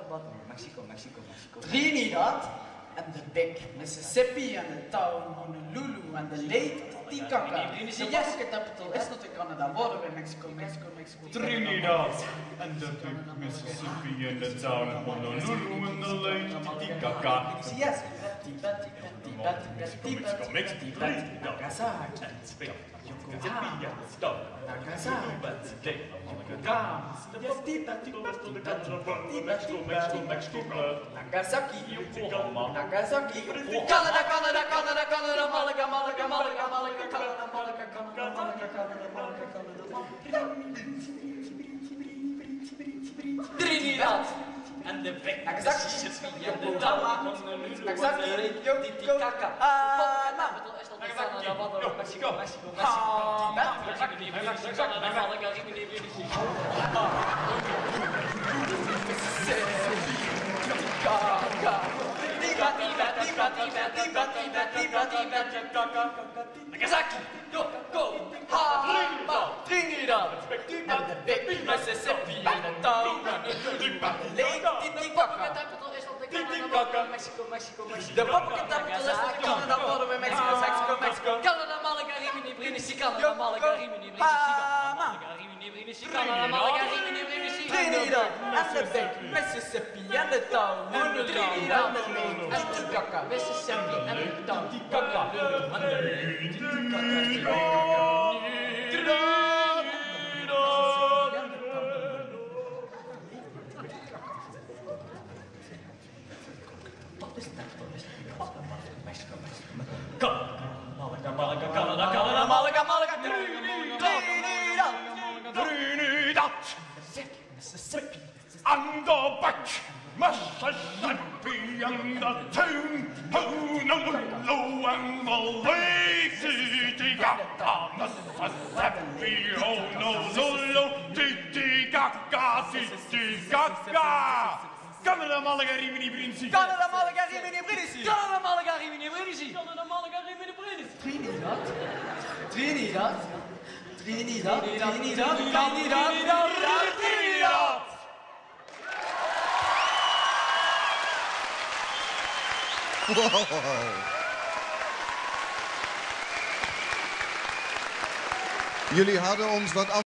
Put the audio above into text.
wat? Mexico. Trinidad and the big Mississippi and the town Honolulu and the Lake Titicaca. The yes capital is not in Canada. Water in Mexico. Trinidad and the big Mississippi and the town Honolulu and the Lake Titicaca. Yes. Nagasaki, Canada, Trinidad En de bek, Nagasaki, Yokohama, Nagasaki, Titicaca. Mexico. Nagasaki, Yokohama, Trinidad, and the big Mississippi and the town Lake Titicaca. Mexico. The Republic capital is Canada, border with Mexico. Canada, Malaga, Rimini, Brindisi, Canada, Malaga, Rimini, Brindisi, Canada, Malaga, Rimini, Brindisi, Trinidad and the big Mississippi and the town Honolulu and the Lake Titicaca. Mississippi and the town Malaga, Trinidad, Mississippi, and the back, Mississippi and the town Honolulu and the Lake Titicaca. Mississippi, Honolulu, Titicaca. Canada, Malaga, Rimini, Brindisi. Canada, Malaga, Rimini, Brindisi. Canada, Malaga, Rimini, Brindisi. Canada, Malaga, Rimini, Brindisi. Trinidad. Jullie hadden ons wat